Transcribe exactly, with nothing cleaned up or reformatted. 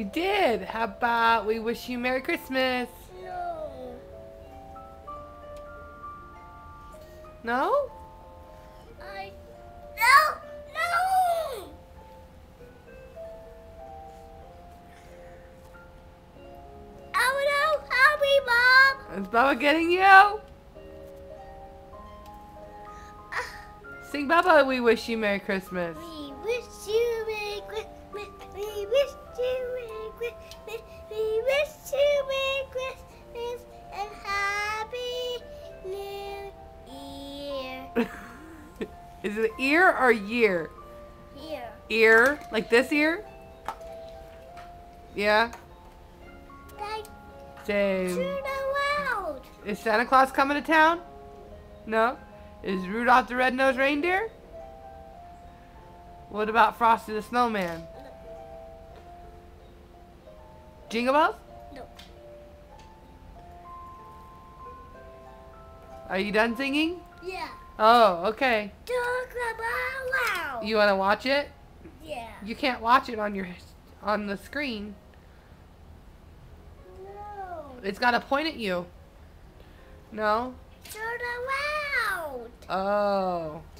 did. How about we wish you Merry Christmas? No. No? I. No! No! Oh no! Help me, Mom! Is Bubba getting you? Sing Bubba, we wish you Merry Christmas. We wish you Merry Christmas. We wish you Merry Christmas. We wish you Merry Christmas and Happy New Year. Is it ear or year? Here. Ear? Like this ear? Yeah? Like, Same. turn around. Is Santa Claus coming to town? No? Is Rudolph the Red-Nosed Reindeer? What about Frosty the Snowman? Jingle Bells? No. Are you done singing? Yeah. Oh, okay. Talk about loud. You want to watch it? Yeah. You can't watch it on your on the screen. No. It's got to point at you. No? Turn around. Oh.